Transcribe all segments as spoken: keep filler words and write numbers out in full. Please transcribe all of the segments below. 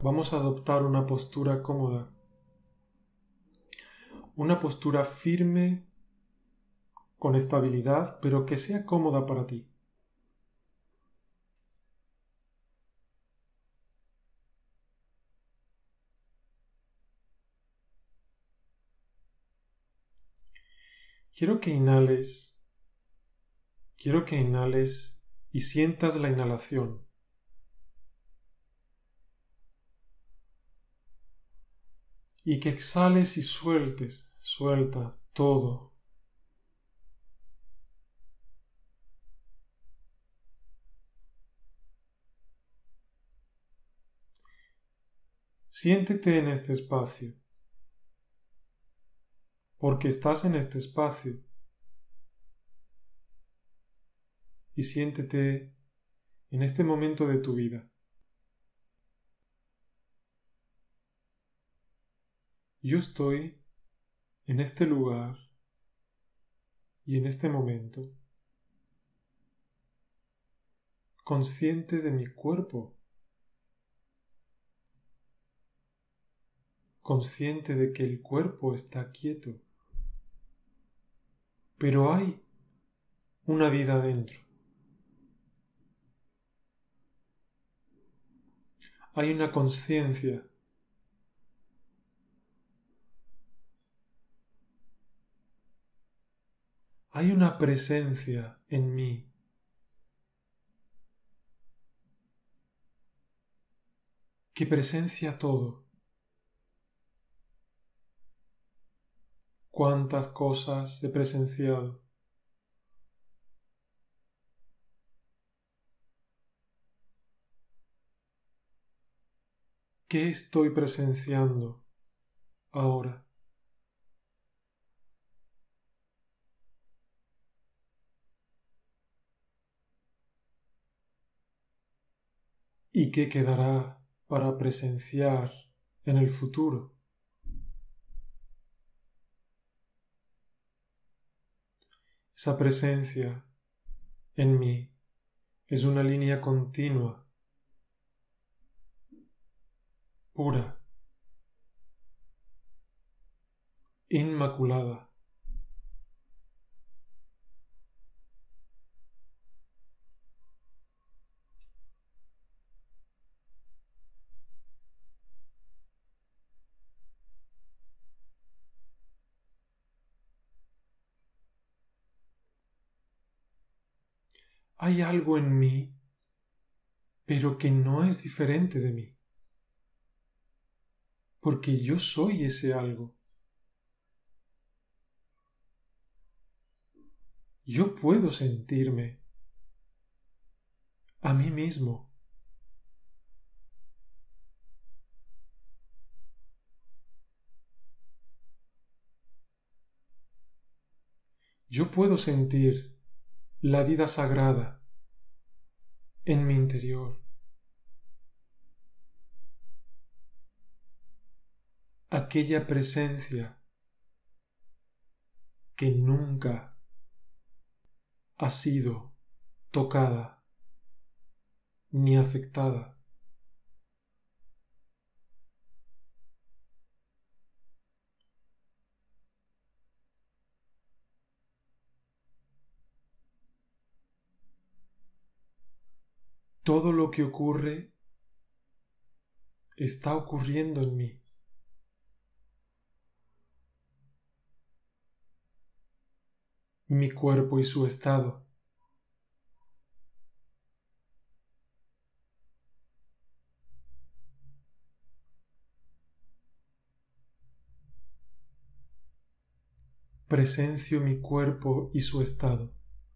vamos a adoptar una postura cómoda, una postura firme, con estabilidad, pero que sea cómoda para ti. Quiero que inhales, quiero que inhales y sientas la inhalación. Y que exhales y sueltes, suelta todo. Siéntete en este espacio, porque estás en este espacio. Y siéntete en este momento de tu vida. Yo estoy en este lugar y en este momento consciente de mi cuerpo, consciente de que el cuerpo está quieto, pero hay una vida dentro. Hay una conciencia. Hay una presencia en mí que presencia todo. Cuántas cosas he presenciado. ¿Qué estoy presenciando ahora? ¿Y qué quedará para presenciar en el futuro? Esa presencia en mí es una línea continua, pura, inmaculada. Hay algo en mí, pero que no es diferente de mí, porque yo soy ese algo. Yo puedo sentirme a mí mismo. Yo puedo sentir la vida sagrada en mi interior. Aquella presencia que nunca ha sido tocada ni afectada. Todo lo que ocurre está ocurriendo en mí. Mi cuerpo y su estado. Presencio mi cuerpo y su estado.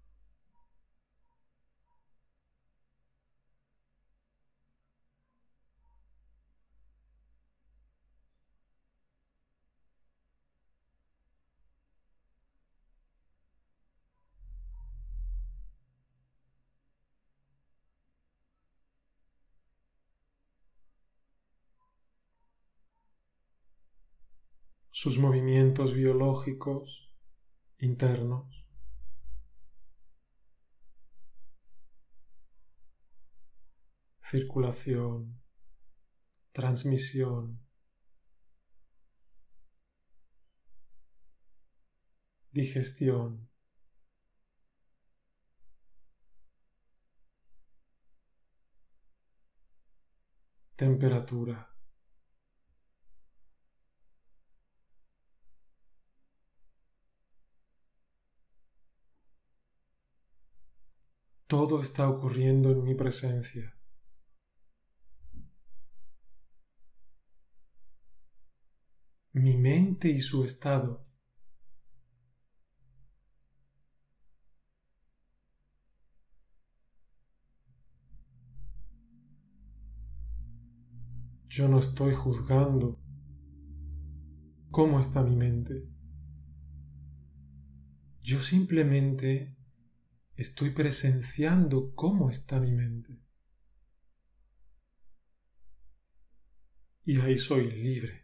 Sus movimientos biológicos internos. Circulación, transmisión, digestión, temperatura. Todo está ocurriendo en mi presencia. Mi mente y su estado. Yo no estoy juzgando cómo está mi mente. Yo simplemente estoy presenciando cómo está mi mente. Y ahí soy libre.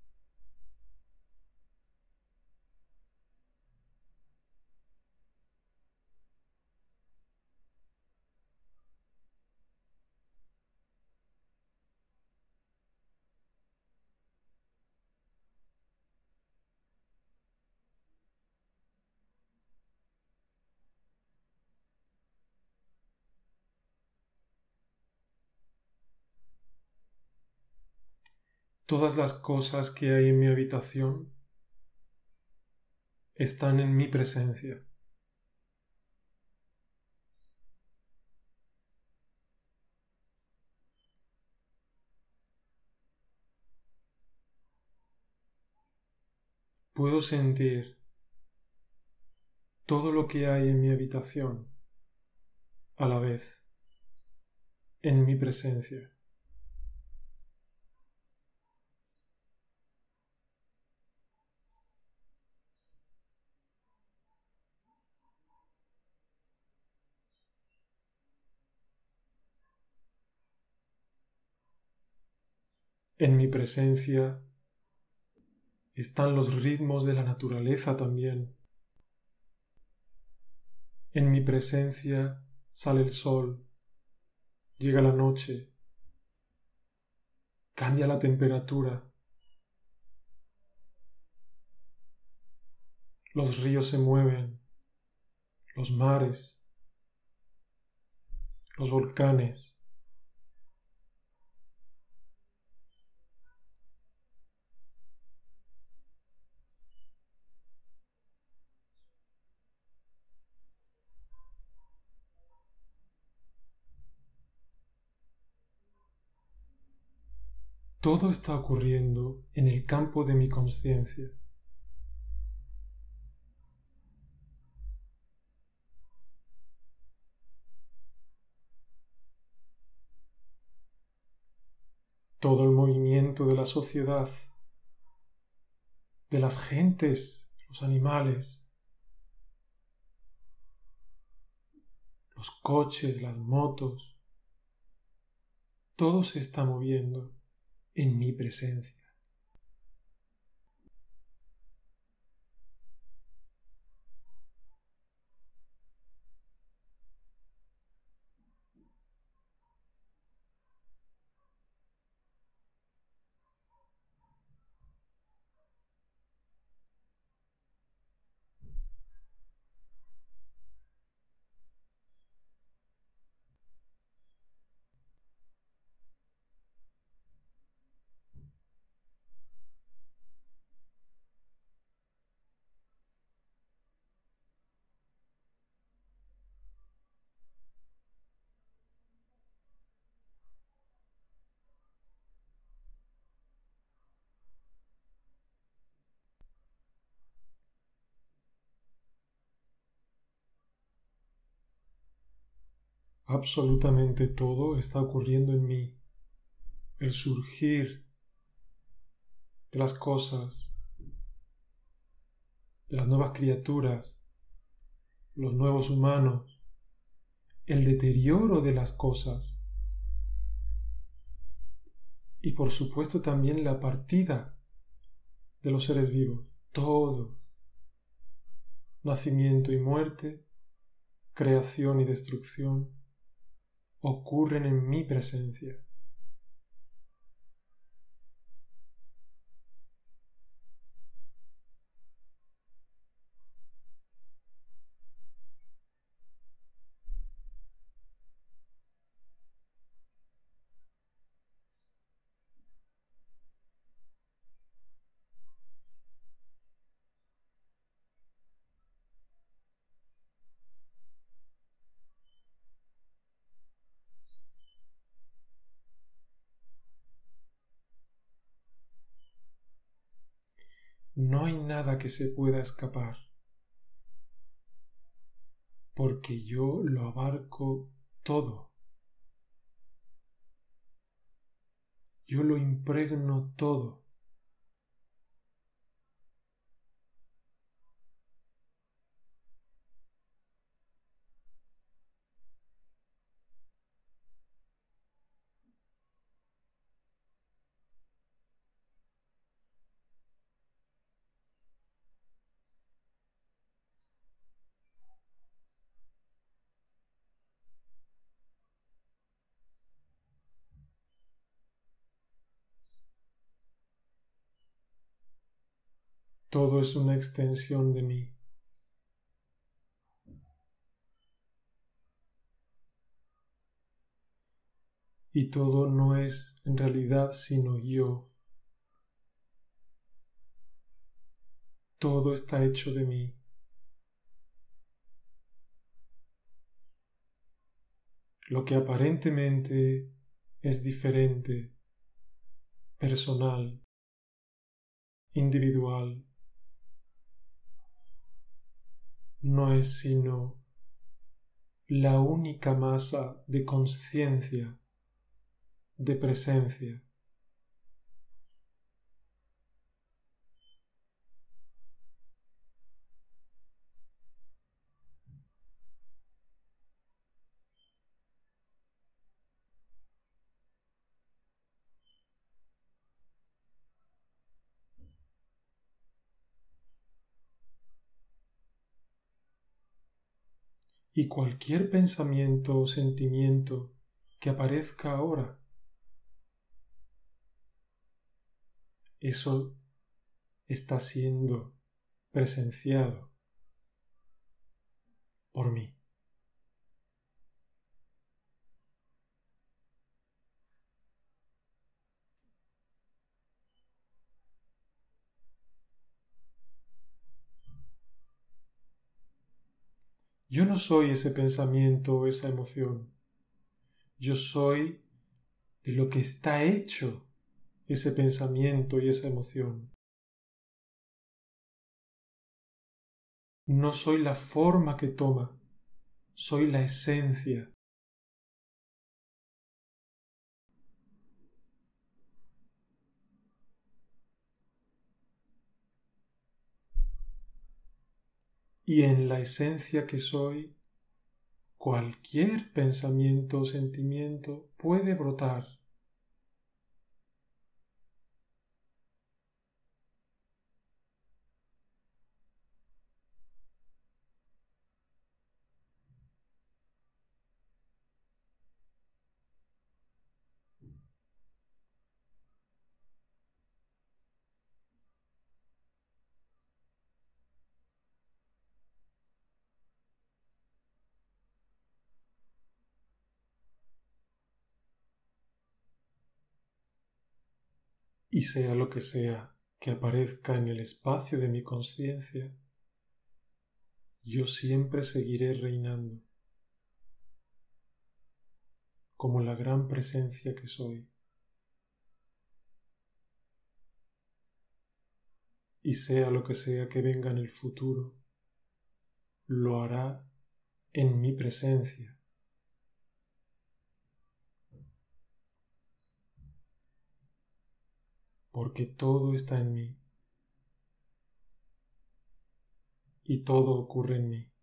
Todas las cosas que hay en mi habitación están en mi presencia. Puedo sentir todo lo que hay en mi habitación a la vez, en mi presencia. En mi presencia están los ritmos de la naturaleza también. En mi presencia sale el sol, llega la noche, cambia la temperatura, los ríos se mueven, los mares, los volcanes. Todo está ocurriendo en el campo de mi conciencia. Todo el movimiento de la sociedad, de las gentes, los animales, los coches, las motos, todo se está moviendo en mi presencia. Absolutamente todo está ocurriendo en mí. El surgir de las cosas, de las nuevas criaturas, los nuevos humanos, el deterioro de las cosas y por supuesto también la partida de los seres vivos. Todo, nacimiento y muerte, creación y destrucción, ocurren en mi presencia. no hay nada que se pueda escapar, porque yo lo abarco todo. Yo lo impregno todo. Todo es una extensión de mí. Y todo no es en realidad sino yo. Todo está hecho de mí. Lo que aparentemente es diferente, personal, individual, no es sino la única masa de conciencia, de presencia. Y cualquier pensamiento o sentimiento que aparezca ahora, eso está siendo presenciado por mí. Yo no soy ese pensamiento o esa emoción. Yo soy de lo que está hecho ese pensamiento y esa emoción. No soy la forma que toma, soy la esencia. Y en la esencia que soy, cualquier pensamiento o sentimiento puede brotar. Y sea lo que sea que aparezca en el espacio de mi conciencia, yo siempre seguiré reinando como la gran presencia que soy. Y sea lo que sea que venga en el futuro, lo hará en mi presencia. Porque todo está en mí y todo ocurre en mí.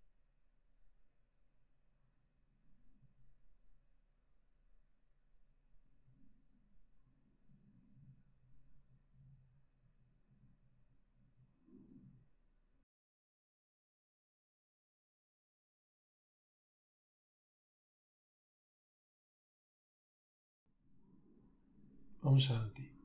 Om Shanti.